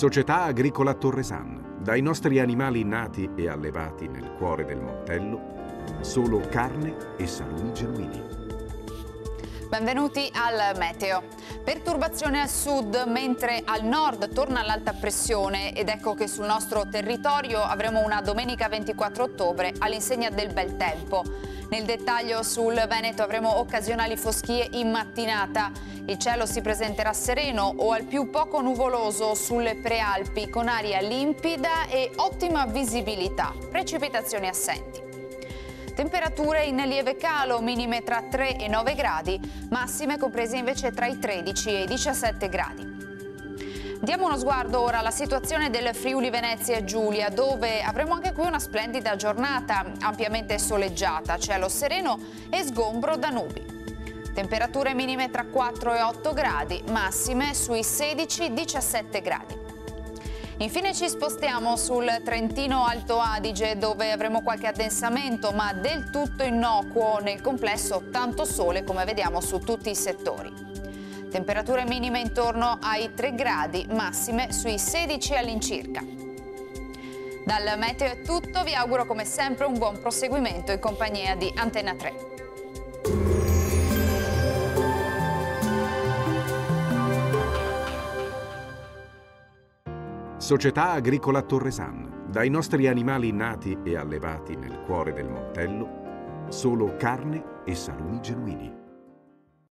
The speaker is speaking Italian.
Società Agricola Torresan. Dai nostri animali nati e allevati nel cuore del Montello, solo carne e salumi genuini. Benvenuti al meteo. Perturbazione al sud, mentre al nord torna l'alta pressione ed ecco che sul nostro territorio avremo una domenica 24 ottobre all'insegna del bel tempo. Nel dettaglio sul Veneto avremo occasionali foschie in mattinata. Il cielo si presenterà sereno o al più poco nuvoloso sulle prealpi con aria limpida e ottima visibilità. Precipitazioni assenti. Temperature in lieve calo, minime tra 3 e 9 gradi, massime comprese invece tra i 13 e i 17 gradi. Diamo uno sguardo ora alla situazione del Friuli Venezia e Giulia, dove avremo anche qui una splendida giornata, ampiamente soleggiata, cielo sereno e sgombro da nubi. Temperature minime tra 4 e 8 gradi, massime sui 16-17 gradi. Infine ci spostiamo sul Trentino Alto Adige, dove avremo qualche addensamento, ma del tutto innocuo. Nel complesso tanto sole, come vediamo su tutti i settori. Temperature minime intorno ai 3 gradi, massime sui 16 all'incirca. Dal meteo è tutto, vi auguro come sempre un buon proseguimento in compagnia di Antenna 3. Società Agricola Torresan. Dai nostri animali nati e allevati nel cuore del Montello, solo carne e salumi genuini.